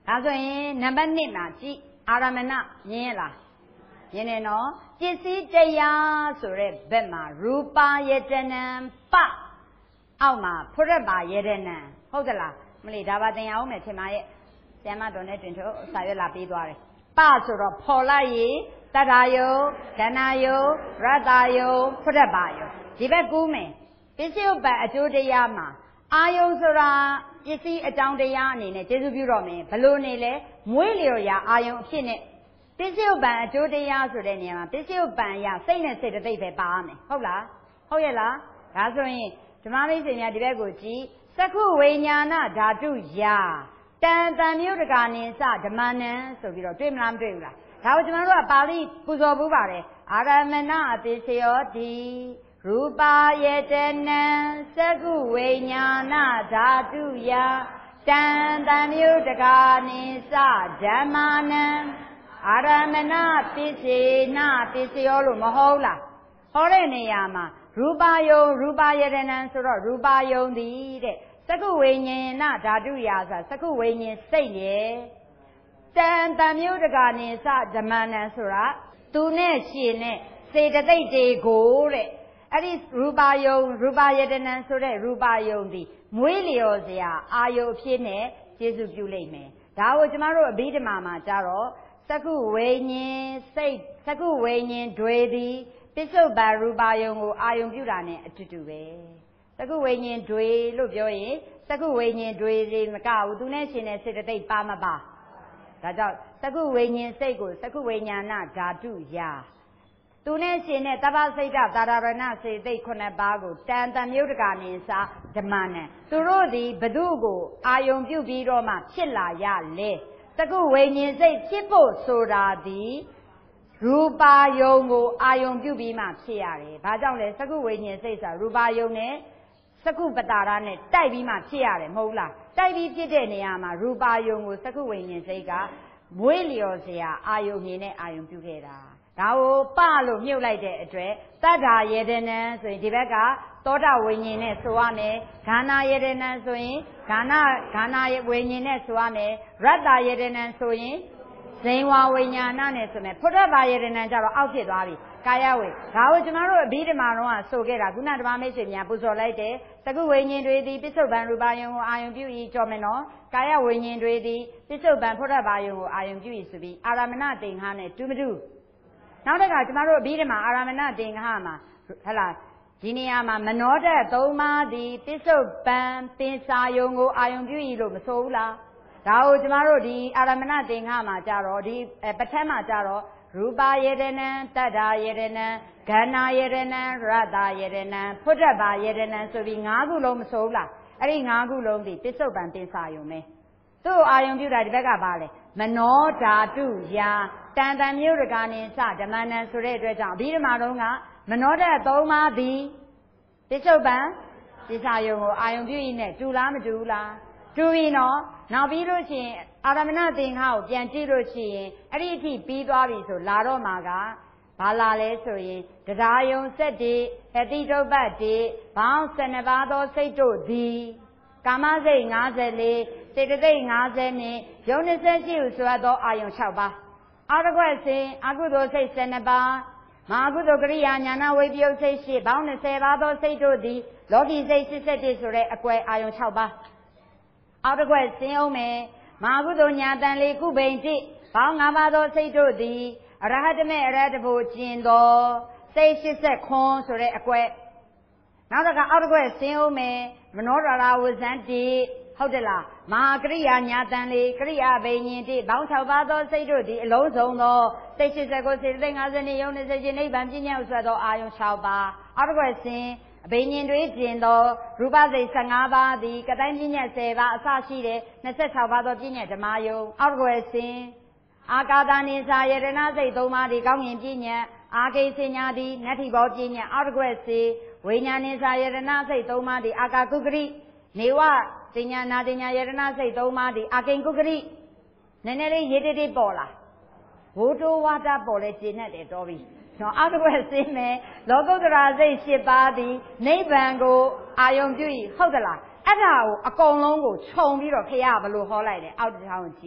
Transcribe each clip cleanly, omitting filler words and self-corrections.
ဒါဆိုရင်နံပါတ်1မှာကြည့်အာရမဏမြင်လားမြင်တယ်နော်ပစ္စည်းတရားဆိုတဲ့ဘက်မှာရူပါယတနံပအောက်မှာဖုရပါယတနံဟုတ်သလားမလေးဒါပါသင်ရအောင်မယ်ထင်ပါရဲ့ဆရာမတော်နဲ့တွင်ထုတ်စာရွက်လာပေးသွားတယ်ပဆိုတော့ဖော်လိုက်ရေတတ္ထာယုဒဏယုရတ္တယုဖုရပါယုဒီဘက်ကူးမယ်ပစ္စည်းဥပ္ပအကျိုးတရားမှာအာယုဆိုတာပစ္စည်းအကြောင်းတရားအနေနဲ့ကျေစုပြုတော့မယ်ဘလို့နေလဲမွေးလျော်ရာအာယုအဖြစ်နဲ့ပစ္စည်းဥပ္ပအကျိုးတရားဆိုတဲ့နေရာမှာပစ္စည်းဥပ္ပအရာစိတ်နဲ့စေတသိက်ပဲပါရမယ်ဟုတ်လားဟုတ်ရဲ့လားဒါဆိုရင်ဓမ္မမိတ်ဆွေများဒီဘက်ကိုကြည့်သက္ခုဝိညာဏဓာတုယာတန်တန်မြို့တကာနိစဓမ္မနံဆိုပြီးတော့တွေ့မလားမတွေ့ဘူးလားဒါကိုကျွန်တော်တို့ကပါဠိပူဇော်ဘူးပါတယ်အာရမဏပစ္စယောတိရူပါယတနံသက္ခုဝိညာဏဓာတုယာတန်တန်မြို့တကာနိစဓမ္မနံအာရမဏပစ္စေနပစ္စယောလို့မဟုတ်လားဟောတဲ့နေရာမှာရူပါယုံရူပါယတနံဆိုတော့ရူပါယုံသည်တဲ့သက္ခုဝိညာဏဓာတုယာဆိုသက္ခုဝိညာဉ်စိတ်ရဲ့တန်တန်မြို့တကာနိစဓမ္မနံဆိုတာသူနဲ့ရှင်နဲ့စေတသိက်တွေကိုတဲ့အဲ့ဒီရူပါယုံရူပါယတနံဆိုတဲ့ရူပါယုံသည်မွေးလျော်စရာအာယုအဖြစ်နဲ့ကျေစုပြုလိမ့်မယ်ဒါကိုကျမတို့အဘိဓမ္မာမှာကြတော့သက္ခုဝိညာဉ်စိတ်သက္ခုဝိညာဉ်တွေသည်ပစ္စုပ္ပန်ရူပါယုံကိုအာယုပြုတာနဲ့အတူတူပဲသက္ခုဝိညာဉ်တွေလို့ပြောရင်သက္ခုဝိညာဉ်တွေမကဘူးသူနဲ့ရှင်တဲ့စေတသိက်ပါမပါဒါကြောင့်သက္ခုဝိညာဉ်စိတ်ကိုသက္ခုဝိညာဏဓာတုယာသူနဲ့ရှင်တဲ့တပ္ပစိတ်သာရဏစေသိက်9ပါးကိုတန်တမြုပ်တကာနိစာဓမ္မနံသူတို့သည်ဘု து ကိုအာယုံပြုပြီးတော့မှဖြစ်လာရလေသက္ခုဝိညာဉ်စိတ်ဖြစ်ဖို့ဆိုတာသည်ရူပါယုံကိုအာယုံပြုပြီးမှဖြစ်ရတယ်။ဘာကြောင့်လဲသက္ခုဝိညာဉ်စိတ်ဆိုတာရူပါယုံနဲ့သက္ခုပတာရနဲ့တိုက်ပြီးမှဖြစ်ရတယ်မဟုတ်လား။တိုက်ပြီးဖြစ်တဲ့နေရာမှာရူပါယုံကိုသက္ခုဝိညာဉ်စိတ်ကမွေးလျော်စရာအာယုံနေနဲ့အာယုံပြုခဲ့တာ။ဒါကိုပလို့မြုပ်လိုက်တဲ့အတွက်တတ္ထာယေတနံဆိုရင်ဒီဘက်ကသောတာဝိညာဉ်နဲ့ဆိုရမယ်။ဂါနာယေတနံဆိုရင်ဂါနာဝိညာဉ်နဲ့ဆိုရမယ်။ရတ္တယေတနံဆိုရင်ဇိန်ဝဝိညာဏနဲ့ဆိုမယ်ဖုဒ္ဓဘာယေတနံကြတော့အောက်ဖြစ်သွားပြီကာယဝေဒါကိုကျွန်တော်တို့အဘိဓမ္မာတော့ဆိုခဲ့တာခုနဓမ္မမိတ်ဆွေများပူဇော်လိုက်တယ်သက္ကုဝိညာဉ်တွေသည်ပစ္စုပ္ပန်ရူပါယုံကိုအာယုံပြု၏ကြော်မယ်နော်ကာယဝိညာဉ်တွေသည်ပစ္စုပ္ပန်ဖုဒ္ဓဘာယုံကိုအာယုံပြု၏ဆိုပြီးအာရမဏသင်္ခါနဲ့တူမတူနောက်တစ်ခါကျွန်တော်တို့အဘိဓမ္မာအာရမဏသင်္ခါမှာဟဲ့လားဒီနေရာမှာမနောဓာတ်၃ပါးသည်ပစ္စုပ္ပန်သင်္စာယုံကိုအာယုံပြု၏လို့မဆိုဘူးလားဒါကိုကျမတို့ဒီအာရမဏသင်္ခါမှာကြတော့ဒီပဋ္ဌာန်းမှာကြတော့ရူပါယေတနံတတ္ထာယေတနံဂဏယေတနံရတ္တယေတနံဖုဒ္ဓဘာယေတနံဆိုပြီး၅ခုလုံးမဆိုဘူးလားအဲ့ဒီ၅ခုလုံးဒီပစ္စုပ္ပန်သင်္စာယုံပဲသူ့အာယုံပြုတာဒီဘက်ကပါလေမနောဓာတုယာတန်တန်မြို့ရကာနိစဓမ္မနံဆိုတဲ့အတွက်ကြောင့်အဘိဓမ္မာတော်ကမနောဓာတ်၃ပါးသည်ပစ္စုပ္ပန်သင်္စာယုံကိုအာယုံပြု၏နဲ့တူလားမတူဘူးလားတူပြီနော်နောက်ပြီးလို့ရှိရင်အာရမဏသင်္ခါကိုပြန်ကြည့်လို့ရှိရင်အဲ့ဒီအထိပြီးသွားပြီဆိုလာတော့မှာကဘာလာလဲဆိုရင်တရားယုံ7အတိတုပ္ပတိဘောင်း12ပါးသောစိတ်တို့သည်ကာမစိတ်54စေတသိက်50နဲ့ယုံ28ဟုဆိုသောအာယုံ6ပါးအာရကွက်စဉ်အကုသိုလ်စိတ်12ပါးမဟာကုသိုလ်ကရိယာညာနာဝိပယုတ်စိတ်8ဘောင်း20ပါးသောစိတ်တို့သည်လောကီစိတ်81ဆိုတဲ့အကွယ်အာယုံ6ပါးအောက်တစ်ခွက်ဆင်းအောင်မယ်မဟာကုသိုလ်ညာတန်လေးကုဗိန်တိဘောင်း5ပါးသောစိတ်တို့သည်အရဟတမေအရဟတဖို့ကျင်သောစိတ်80ခွန်ဆိုတဲ့အကွက်နောက်တစ်ခါအောက်တစ်ခွက်ဆင်းအောင်မယ်မနောဒရာဝဇန်တိဟုတ်တယ်လားမဟာကရိယာညာတန်လေးကရိယာဘိညာဉ်တိဘောင်း6ပါးသောစိတ်တို့သည်အလုံးစုံသောစိတ်80ကိုစေတသိက်50နဲ့ယုံ20ခြင်းနိဗ္ဗာန်ပြည့်ညတ်ဆိုသောအာယုံ6ပါးအောက်တစ်ခွက်ဆင်းအဘိညာဉ်တွေကျင်သောရူပစိတ်15ပါးသည်ကတိုင်းပြည့်ညတ်10ပါးအစရှိတဲ့26ပါးသောပြည့်ညတ်ဓမ္မယုံအောက်ကွယ်စဉ်အာကာသနိစာယရဏစိတ်3ပါးသည်ကောင်းငင်ပြည့်ညတ်အာကိစညာသည်နတ္ထိဘောပြည့်ညတ်အောက်ကွယ်စေဝိညာဉ်နိစာယရဏစိတ်3ပါးသည်အာကာကုဂရိနေဝတင်ညာနာတင်ညာယရဏစိတ်3ပါးသည်အာကိကုဂရိနည်းနည်းလေးရေးတိတိပေါ်လာဘိုးတိုးဝါတာပေါ်လဲကျင့်နဲ့တယ်တော်ပြီနော်အောက်တစ်ဝက်ဆင်းမယ်လောကုတ္တရာစိတ်7ပါးသည်နိဗ္ဗာန်ကိုအာယုံပြု၏ဟုတ်သလားအဲ့ဒါကိုအကုန်လုံးကိုခြုံပြီးတော့ခရဘလို့ဟောလိုက်တယ်အောက်တစ်ထောင်ကြည့်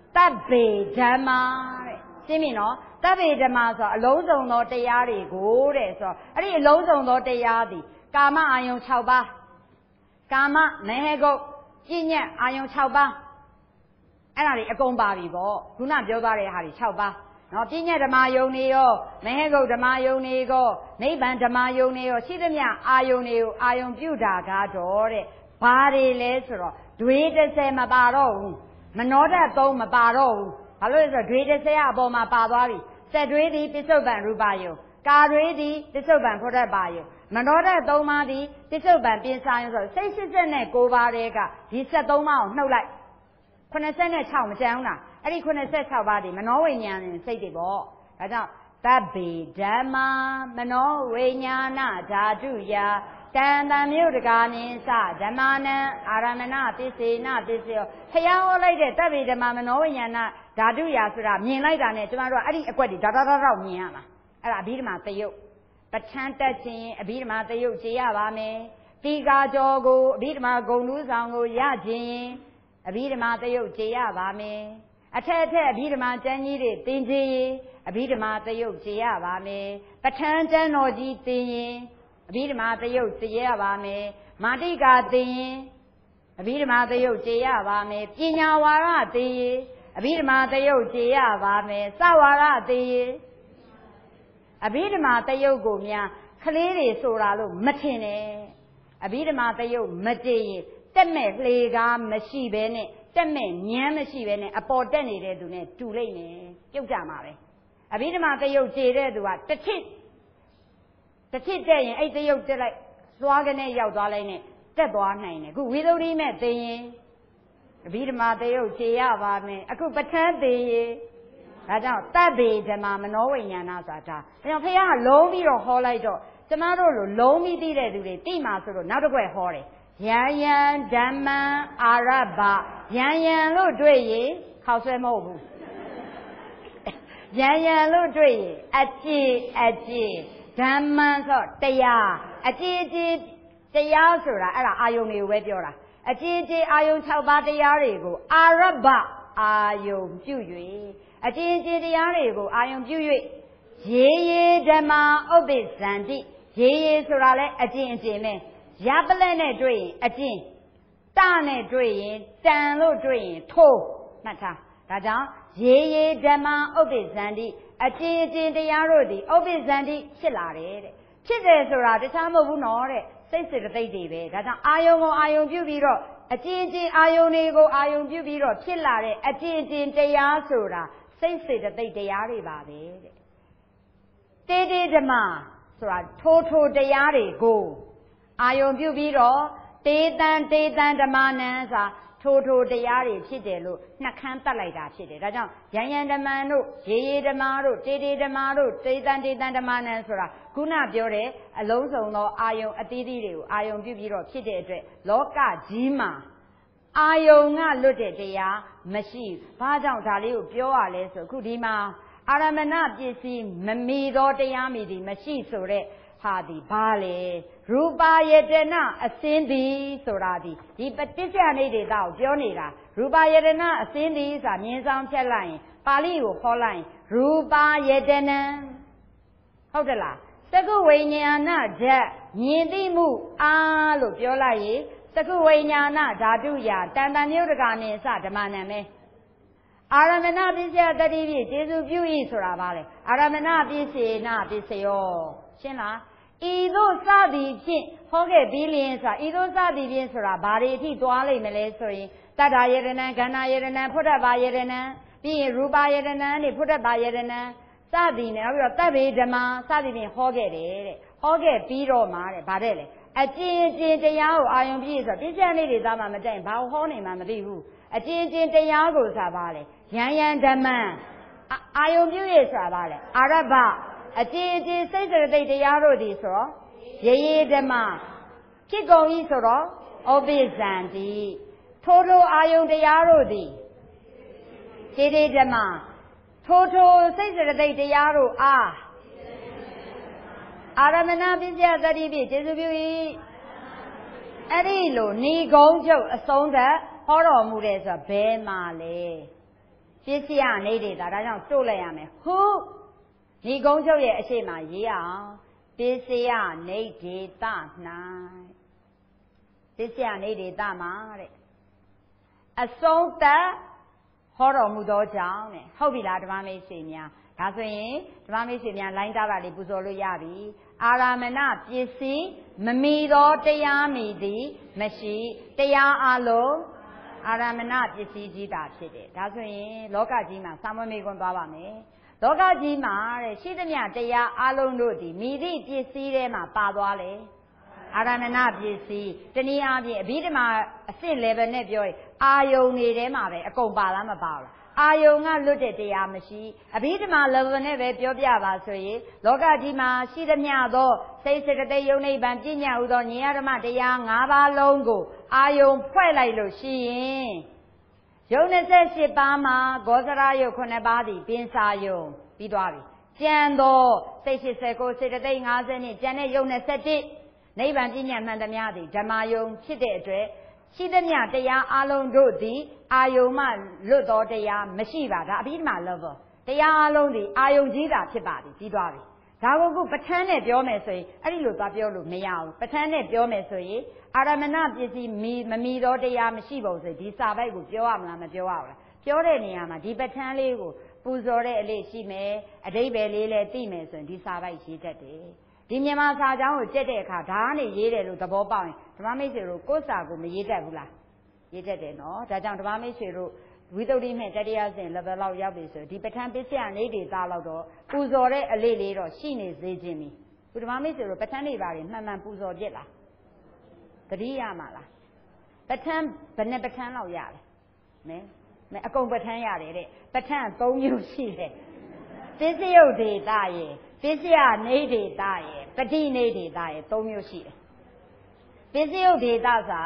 တပ်ပေဓမ္မာတဲ့ရှင်းပြီနော်တပ်ပေဓမ္မာဆိုအလုံးစုံသောတရားတွေကိုတဲ့ဆိုအဲ့ဒီအလုံးစုံသောတရားသည်ကာမအာယုံ6ပါးကာမမဟေကုတ်ပြဉ္ညတ်အာယုံ6ပါးအဲ့ဒါတွေအကုန်ပါပြီပေါ့ခုနပြောသွားတဲ့ဟာတွေ6ပါးနော်ပြဉ္ညတ်ဓမ္မယုံတွေရောမဟေကုတ်ဓမ္မယုံတွေရောနိဗ္ဗာန်ဓမ္မယုံတွေရောရှိသမျှအာယုံတွေကိုအာယုံပြုတာကတော့တဲ့ဘာတွေလဲဆိုတော့ဒွေ30မပါတော့ဘူးမနောဓာတ်3မပါတော့ဘူးဘာလို့လဲဆိုတော့ဒွေ30ကအပေါ်မှာပါသွားပြီစက်ဒွေသည်ပစ္စုပန်ရူပယုံကာဒွေသည်ပစ္စုပန်ဖုဒ္ဓဘာယုံမနောဓာတ်3ပါးသည်ပစ္စုပန်ပြင်စာယုံဆိုစိတ်89ပါးတည်းကဒီ73ပါးကိုနှုတ်လိုက်86မကျန်ဘူးလားအဲ့ဒီ86ပါးဒီမနောဝိညာဉ်စိတ်တွေပေါ့ဒါကြောင့်သဗ္ဗေဓမ္မာမနောဝိညာဏဓာတုယတန်တံမြို့တကာနိသဓမ္မာနံအာရမဏပစ္စေနပစ္စယောဖျားဟောလိုက်တဲ့သဗ္ဗေဓမ္မာမနောဝိညာဏဓာတုယဆိုတာမြင်လိုက်တာနဲ့ကျမတို့ကအဲ့ဒီအကွက်တွေတော့မြင်ရမှာအဲ့ဒါအဘိဓမ္မာတယုတ်ပဋ္ဌာန်းတက်ခြင်းအဘိဓမ္မာတယုတ်ကျေရပါမယ်တိကာကျော်ကိုအဘိဓမ္မာဂုံလူးဆောင်ကိုရခြင်းအဘိဓမ္မာတယုတ်ကျေရပါမယ်အထက်အဘိဓမ္မာကျမ်းကြီးတွေသင်ခြင်းအဘိဓမ္မာတယုတ်ကျေရပါမယ်ပဋ္ဌာန်းကျမ်းတော်ကြီးသင်ရင်အဘိဓမ္မာတယုတ်ကျေရပါမယ်မာတိကာသင်ရင်အဘိဓမ္မာတယုတ်ကျေရပါမယ်ပညာဝါရသင်ရင်အဘိဓမ္မာတယုတ်ကျေရပါမယ်စဝါရသင်ရင်အဘိဓမ္မာတယုတ်ကိုများကလေးတွေဆိုတာလို့မထင်နဲ့အဘိဓမ္မာတယုတ်မတည်ရင်တက်မဲ့လှေကားမရှိဘဲနဲ့တက်မဲ့ညမ်းမရှိဘဲနဲ့အပေါ်တက်နေတဲ့သူနဲ့တူလိုက်နေပြုတ်ကြမှာပဲအဘိဓမ္မာတယုတ်ကျေတဲ့သူကတစ်ထစ်တက်ရင်အဲ့တယုတ်တက်လိုက်သွားကနေရောက်သွားလိုက်နဲ့တက်သွားနိုင်တယ်အခုဝိသုဒ္ဓိမဲ့သိရင်အဘိဓမ္မာတယုတ်ကျေရပါမယ်အခုပဋ္ဌာန်းသိရင်ဒါကြောင့်သဗ္ဗေဓမ္မာမနောဝိညာဏဆိုတာဒါကြောင့်ဘုရားကလုံးပြီးတော့ဟောလိုက်တော့ကျမတို့လိုလုံးပြီးသိတဲ့သူတွေသိမှာဆိုလို့နောက်တစ်ခွက်ဟောတယ်ယံယံဓမ္မံအာရဘယံယံလို့တွေ့ရင်ခေါက်ဆွဲမဟုတ်ဘူးယံယံလို့တွေ့ရင်အကြည်ဓမ္မံဆိုတရားအကြည်တရားဆိုတာအဲ့ဒါအာယုန်တွေကိုပဲပြောတာအကြည်အာယုန်6ပါးတရားတွေကိုအာရဘအာယုန်ပြု၍အကြည်တရားတွေကိုအာယုန်ပြု၍ရေဓမ္မာဥပ္ပဇန္တိရေဆိုတာလဲအကျင့်ပဲရပလက်နဲ့တွေ့ရင်အကျင့်တနဲ့တွေ့ရင်တန်လို့တွေ့ရင်ထိုးမှတ်ထားဒါကြောင့်ရေဓမ္မာဥပ္ပဇန္တိအကျင့်တရားတို့သည်ဥပ္ပဇန္တိဖြစ်လာတယ်တဲ့ဖြစ်တယ်ဆိုတာတခြားမဟုတ်ဘူးနော်တဲ့စိတ်စေတသိက်တွေပဲဒါကြောင့်အာယုံကိုအာယုံပြုပြီးတော့အကျင့်အာယုံတွေကိုအာယုံပြုပြီးတော့ဖြစ်လာတဲ့အကျင့်တရားဆိုတာစိတ်စေတသိက်တရားတွေပါပဲတဲ့တေဓမ္မဆိုတာထိုးတရားတွေကိုအာယုံပြုပြီးတော့တေတံဓမ္မနံဆိုတာထိုတရားတွေဖြစ်တယ်လို့နှခမ်းတတ်လိုက်တာဖြစ်တယ်ဒါကြောင့်ယံယံဓမ္မံတို့ရေဓမ္မတို့တေဓမ္မတို့တေတံဓမ္မနံဆိုတာခုနပြောတဲ့အလုံးစုံသောအာယုံအသီးသီးတွေကိုအာယုံပြုပြီးတော့ဖြစ်တဲ့အတွက်လောကကြီးမှာအာယုံကလွတ်တဲ့တရားမရှိဘာကြောင့်ဒါလေးကိုပြောရလဲဆိုခုဒီမှာအာရမဏပစ္စည်းမမီသောတရားမီသည်မရှိဆိုတဲ့ဟာဒီဘာလဲရူပါယတနာအစင်းသည်ဆိုတာဒီပဋိစ္စယနိဒေတာကိုပြောနေတာရူပါယတနာအစင်းသည်ဆိုတာမြင်ဆောင်ဖြတ်လိုက်ရင်ပါဠိကိုခေါ်လိုက်ရင်ရူပါယတနာဟုတ်တယ်လားသကုဝိညာဏဓာတ်မြင်သိမှုအားလို့ပြောလိုက်ရင်သကုဝိညာဏဓာတုယတန်တမြုပ်တကာနိသဓမ္မနံပဲအာရမဏပစ္စယတတိပြည့်ကျေစုပြု၏ဆိုတာပါလေအာရမဏပစ္စေနပစ္စယောရှင်းလားဤသို့စသည်ဖြင့်ဟောခဲ့ပြီးလျင်ဆိုတာဤသို့စသည်ဖြင့်ဆိုတာဘာတွေအထိသွားလိမ့်မလဲဆိုရင်တတ္တယတနံခန္ဓာယတနံဖုဒ္ဓဘာယတနံပြီးရင်ရူပယတနံနဲ့ဖုဒ္ဓဘာယတနံစသည်နဲ့နောက်ပြီးတော့သဗ္ဗေဓမ္မာစသည်ဖြင့်ဟောခဲ့တယ်တဲ့ဟောခဲ့ပြီးတော့မှတဲ့ဗါတဲ့လေအကျင့်တရားကိုအာယုံပြည့်ဆိုတော့ပြည့်စံလေးတွေသားမှမတိုင်ဘာဟောနေမှမသိဘူးအကျင့်တရားကိုဆိုတာပါလေယံယံဓမ္မံအာယုံပြုရဆိုတာပါလေအာရဘအကျင့်စိတ်စေတသိက်တရားတို့ဒီဆိုတော့ရေဓမ္မဖြစ်ကုန်ပြီဆိုတော့ဩပိဇန္တိထိုအာယုံတရားတို့သည်တေဓမ္မထိုစိတ်စေတသိက်တရားတို့အားအာရမဏပစ္စယတတိဖြင့်ကျေစုပြု၏အဲ့ဒီလိုဏီကုံးချုပ်အဆုံးသတ်ဟောတော်မူတယ်ဆိုဘယ်မှာလဲစ္စယနေဒေတာဒါကြောင့်တို့လိုက်ရမယ်ဟုဒီကုန်းချုပ်ရဲ့အရှိမရေးအောင်ပစ္စယနေဒေတာ၌ပစ္စယနေဒေတာမှာတဲ့အဆုံးသတ်ဟောတော်မူသောကြောင့်တဲ့ဟုတ်ပြီလားဓမ္မမိတ်ဆွေများဒါဆိုရင်ဓမ္မမိတ်ဆွေများလိုင်းတာတာလေးပူဇော်လို့ရပြီအာရမဏပစ္စည်းမမီသောတရားမီသည်မရှိတရားအလုံးအာရမဏပစ္စည်းကြီးတာဖြစ်တယ်ဒါဆိုရင်လောကကြီးမှာစာမွေးမေခွန်းသွားပါမယ်လောကကြီးမှာတဲ့ရှိသမျှတရားအလုံးတို့သည်မိသည့်ပစ္စည်းထဲမှာပါသွားလေအာရမဏပစ္စည်းတနည်းအားဖြင့်အဘိဓမ္မာအဆင့် level နဲ့ပြောရင်အာယုန်တွေထဲမှာပဲအကုန်ပါလားမပါဘူးအာယုံကလွတ်တဲ့တရားမရှိအဘိဓမ္မာ level နဲ့ပဲပြောပြပါဆိုရင်လောကကြီးမှာရှိသမျှသောစိတ်စေတသိက်ယုံနိဗ္ဗာန်ပညာဥသောဉာဏ်ဓမ္မတရား၅ပါးလုံးကိုအာယုံဖွဲ့လိုက်လို့ရှိရင်ယုံ28ပါးမှာဂောဇရယုတ်9ပါးသည်ပင်စာယုံပြီးသွားပြီကျန်သောစိတ်89စေတသိက်50နဲ့ကျန်တဲ့ယုံ21နိဗ္ဗာန်ပညာမှန်သမျှသည်ဓမ္မယုံဖြစ်တဲ့အတွက်ရှိသမျှတရားအလုံးတို့သည်အာယုံမှလွတ်သောတရားမရှိပါဒါအဘိဓမ္မာ level တရားအလုံးသည်အာယုံကြီးတာဖြစ်ပါသည်ပြီးသွားပြီဒါကိုခုပဋ္ဌာန်းနဲ့ပြောမယ်ဆိုရင်အဲ့ဒီလိုသွားပြောလို့မရဘူးပဋ္ဌာန်းနဲ့ပြောမယ်ဆိုရင်အာရမဏပစ္စည်းမမီသောတရားမရှိပါဘူးဆိုဒီစာပိုက်ကိုပြောရမလားမပြောရဘူးလားပြောတဲ့နေရာမှာဒီပဋ္ဌာန်းလေးကိုပူဇော်တဲ့အလေးရှိမယ်အဓိပ္ပာယ်လေးလည်းသိမယ်ဆိုရင်ဒီစာပိုက်ရေးတတ်တယ်ဒီမြန်မာစာကြောင်းကိုကြက်တဲ့အခါဓာတ်နဲ့ရေးတယ်လို့သဘောပေါက်ရင်ဓမ္မမိတ်ဆွေတို့ကိုယ်စာကိုမရေးတတ်ဘူးလားရေးတတ်တယ်နော်ဒါကြောင့်ဓမ္မမိတ်ဆွေတို့ဝိသုဒ္ဓိမဲ့တတိယဆင့် level လောက်ရောက်ပြီဆိုဒီပဋ္ဌာန်းပစ္စယနေဒေသလောက်တော့ပူဇော်တဲ့အလေးလေးတော့ရှိနေစေခြင်းပြီဒီဓမ္မမိတ်ဆွေတို့ပဋ္ဌာန်းတွေပါရင်မှန်မှန်ပူဇော်ပြစ်လားတတိယမှာလားပဋ္ဌာန်းဘယ်နဲ့ပဋ္ဌာန်းလောက်ရတယ်မဲအကုန်ပဋ္ဌာန်းရတယ်တဲ့ပဋ္ဌာန်း၃မျိုးရှိတယ်ပစ္စယုတ်ဒေသရဲ့ပစ္စယနေဒေသရဲ့ပဋိနေဒေသရဲ့၃မျိုးရှိတယ်ပစ္စယုတ်ဒေသစာ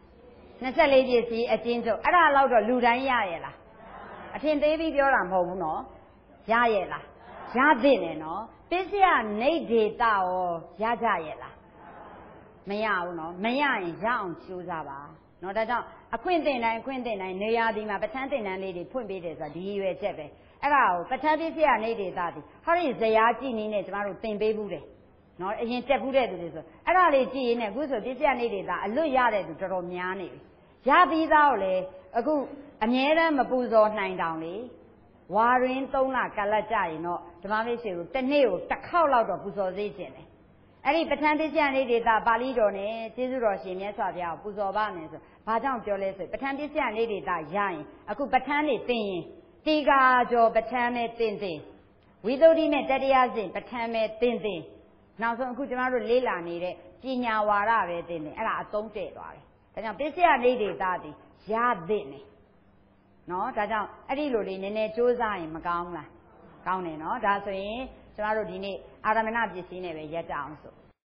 24ပစ္စည်းအချင်းချုပ်အဲ့ဒါတော့လူတိုင်းရရဲ့လားအထင်သေးပြီးပြောတာမဟုတ်ဘူးနော်ရရဲ့လားရသင့်တယ်နော်ပစ္စယနေဒေသရောရကြရဲ့လားမရဘူးနော်မရရင်ရအောင်ကြိုးစားပါနော်ဒါကြောင့်အခွင့်တင်တိုင်းနေရာဒီမှာပဋ္ဌာန်းတင်တန်းလေးတွေဖွင့်ပေးတယ်ဆိုတာဒီရွယ်ချက်ပဲအဲ့ဒါကိုပဋ္ဌာန်းပစ္စယနေဒေသသည်ဟောဒီဇယားကြည့်နည်းနဲ့ကျမတို့သင်ပေးဘူးတယ်နော်အရင်တက်ဘူးတဲ့သူတွေဆိုအဲ့ဒါလေးကြည့်ရင်းနဲ့အခုဆိုပစ္စယနေဒေသအလွတ်ရတဲ့သူတော်တော်များနေပြီရပြီးသားကိုလေအခုအမြဲတမ်းမပူဇော်နိုင်တောင်လေဝါရင်း3လကလတ်ကြရင်တော့ဓမ္မမိတ်ဆွေကိုတစ်နေ့ကိုတစ်ခေါက်လောက်တော့ပူဇော်စေခြင်းတယ်အဲ့ဒီပဋ္ဌာန်းပစ္စယနေဒေသပါဠိတော်နဲ့ကျေးဇူးတော်ရှင်မြတ်စွာဘုရားကိုပူဇော်ပါမယ်ဆိုဘာကြောင့်ပြောလဲဆိုပဋ္ဌာန်းပစ္စယနေဒေသရရင်အခုပဋ္ဌာန်းနေသိရင်တိကာကျော်ပဋ္ဌာန်းနဲ့သင်ဝိသုဒ္ဓိနဲ့တတိယဆင့်ပဋ္ဌာန်းနဲ့သင်နောက်ဆုံးအခုကျမတို့လေ့လာနေတဲ့ပညာဝါဒပဲသင်အဲ့ဒါအသုံးတည့်သွားတယ်ဒါကြောင့်ပစ္စယနေဒေသသည်ရသင့်တယ်နော်ဒါကြောင့်အဲ့ဒီလိုလေးနည်းနည်းစူးစမ်းရင်မကောင်းဘူးလားကောင်းတယ်နော်ဒါဆိုရင်ကျမတို့ဒီနေ့အာရမဏပစ္စည်းနဲ့ပဲရက်ကြအောင်ဆို